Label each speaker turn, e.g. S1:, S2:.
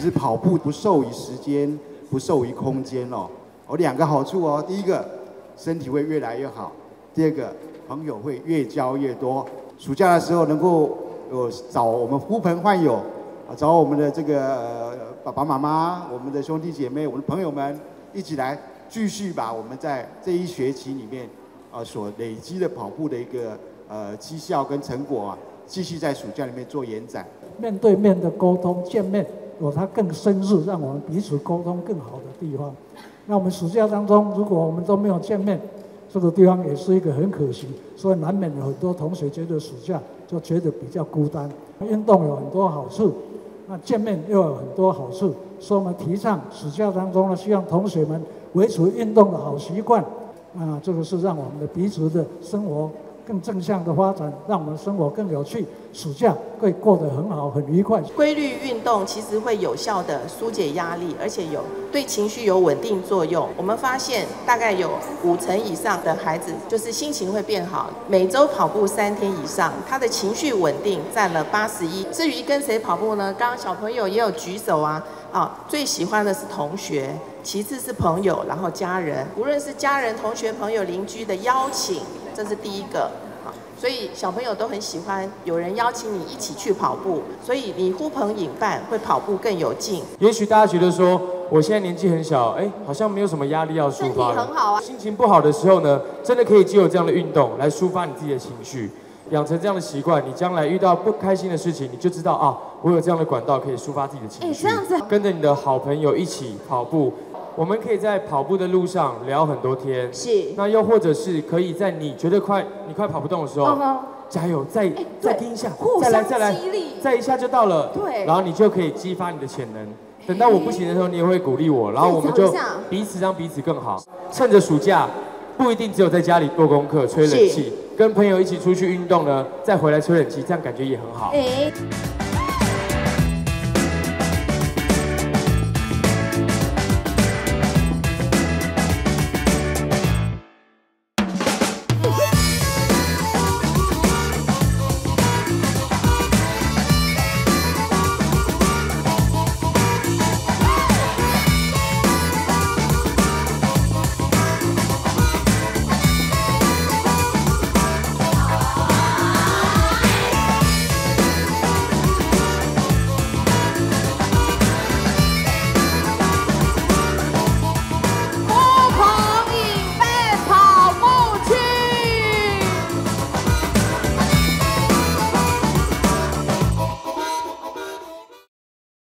S1: 就是跑步不受于时间，不受于空间哦。有2个好处哦，第一个身体会越来越好，第二个朋友会越交越多。暑假的时候能够找我们呼朋唤友，找我们的这个爸爸妈妈、我们的兄弟姐妹、我们的朋友们一起来继续把我们在这一学期里面所累积的跑步的一个绩效跟成果啊，继续在暑假里面做延展。
S2: 面对面的沟通，见面有它更深入，让我们彼此沟通更好的地方。那我们暑假当中，如果我们都没有见面，这个地方也是一个很可惜，所以难免有很多同学觉得暑假就觉得比较孤单。运动有很多好处，那见面又有很多好处，所以我们提倡暑假当中呢，希望同学们维持运动的好习惯。这个是让我们的彼此的生活更正向的发展，让我们生活更有趣，暑假会过得很好、很愉快。
S3: 规律运动其实会有效的疏解压力，而且对情绪有稳定作用。我们发现大概有50%以上的孩子就是心情会变好。每周跑步3天以上，他的情绪稳定占了81%。至于跟谁跑步呢？刚刚小朋友也有举手啊，最喜欢的是同学。其次是朋友，然后家人，无论是家人、同学、朋友、邻居的邀请，这是第一个。所以小朋友都很喜欢有人邀请你一起去跑步，所以你呼朋引伴，会跑步更有劲。
S4: 也许大家觉得说，我现在年纪很小，好像没有什么压力要抒发，
S3: 身体很好啊。
S4: 心情不好的时候呢，真的可以藉由这样的运动来抒发你自己的情绪。养成这样的习惯，你将来遇到不开心的事情，你就知道啊，我有这样的管道可以抒发自己的情绪。
S5: 这样子，
S4: 跟着你的好朋友一起跑步，我们可以在跑步的路上聊很多天。
S5: 是。
S4: 那又或者是可以在你觉得你快跑不动的时候，加油，再拼一下，再来，再一下就到了。
S5: 对。
S4: 然后你就可以激发你的潜能。等到我不行的时候，你也会鼓励我，然后我们就彼此让彼此更好。趁着暑假，不一定只有在家里做功课、吹冷气。跟朋友一起出去运动呢，再回来吹冷气，这样感觉也很好。